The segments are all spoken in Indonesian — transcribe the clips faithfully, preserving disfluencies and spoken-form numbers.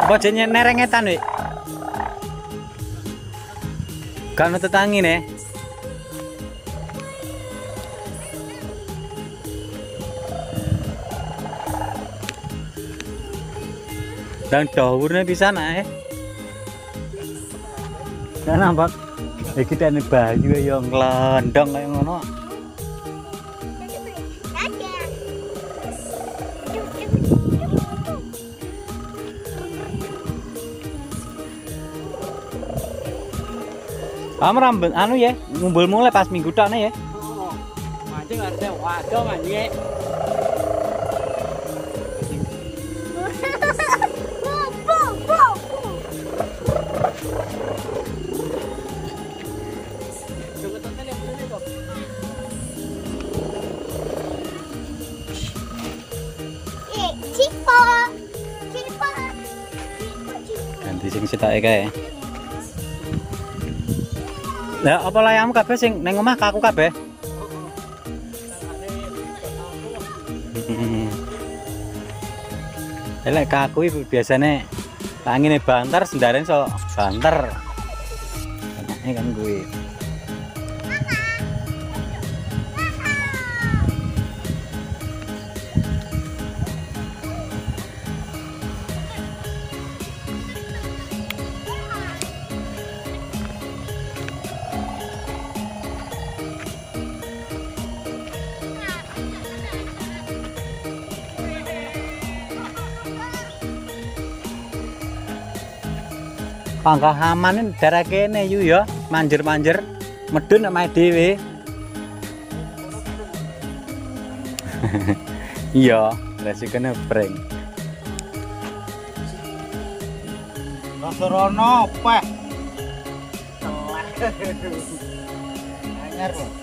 Apa jenenge nerengetan wik? Gak ono tetangine. Dan daurnya pisan ae. Kan nampak iki tene bayu ya nglendong kaya ngono. Kamu rambut anu ya, ngumpul mulai pas minggu tok ya. Oh, mancing harusnya waduh mancing. Ganti sing sitoke kae. Lah apa layam kabeh sing ning omah kaku kabeh? Elek kaku iku biasane tangine banter sendaren so banter. Enake kan kuwi. Panggah aman daerah kene yu ya, manjer-manjer medun nek mae dhewe. Iya, resikane prank. Rasorono peh. Anyar lho.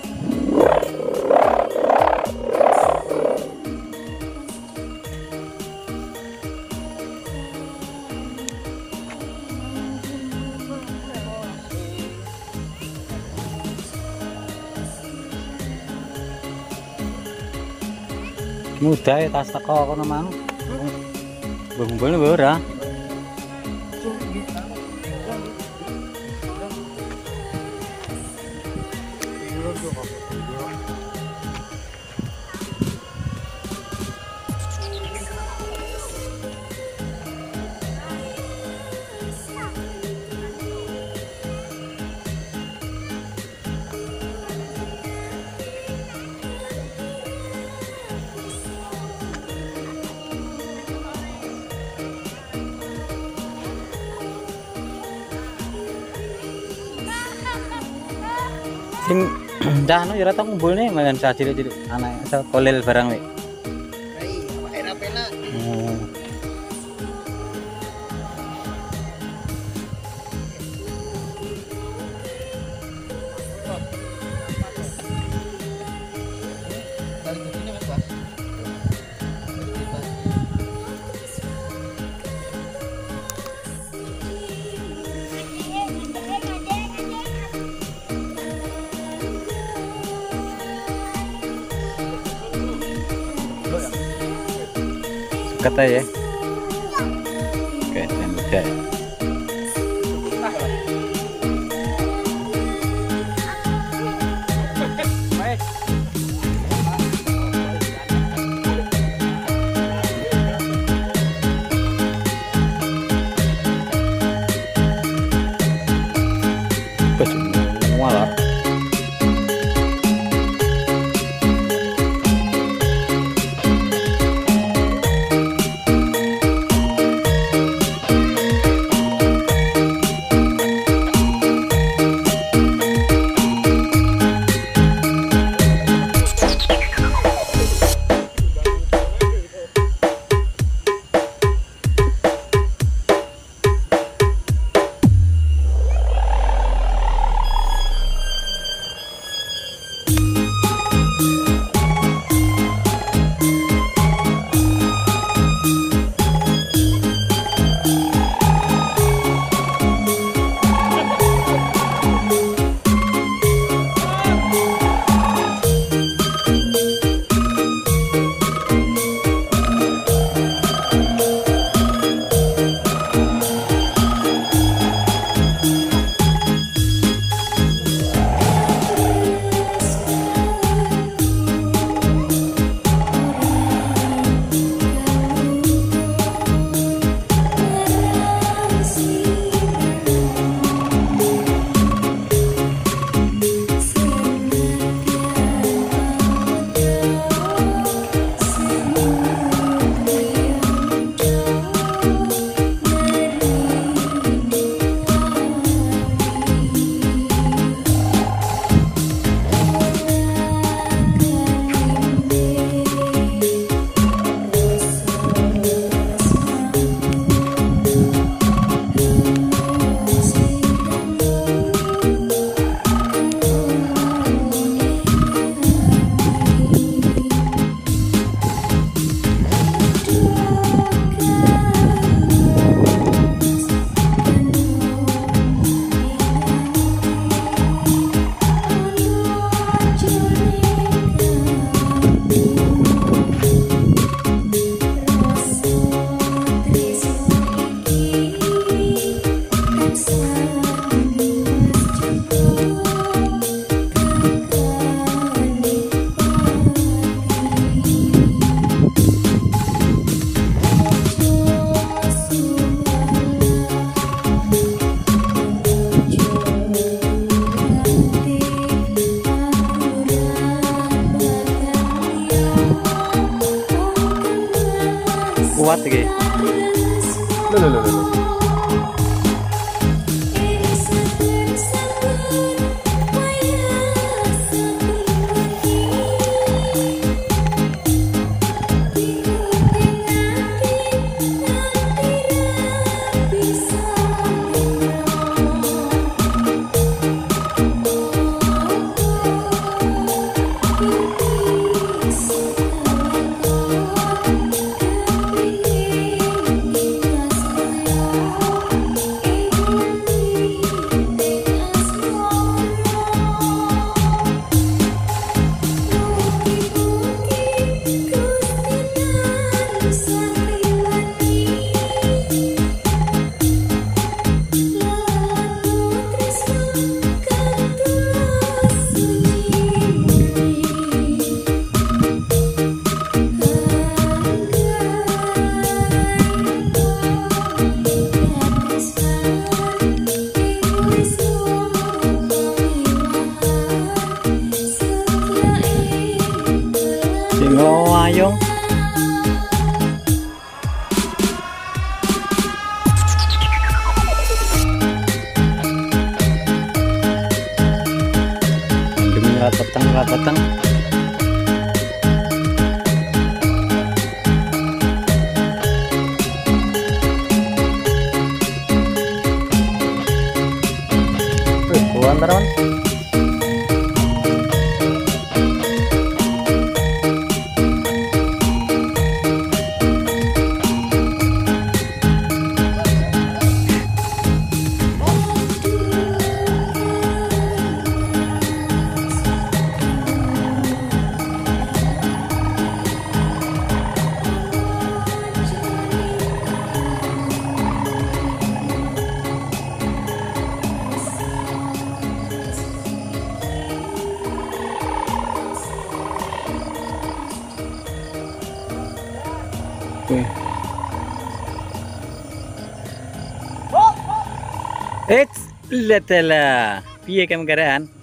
Mudah ya tas teko kono mang. Ngumpulne wae ora. Sing dah anu ya rata ngumpulne malan sa cilik-cilik anak sa kolel barang wek. Ai, enak enak. Hmm. Kata ya. Oke, dan udah. Semua lah. kuat iki. Loh, loh, loh, loh. Ngoayong demi rapeteng rapeteng tuh buan teman. It's lihat lah, piye kamu keadaan?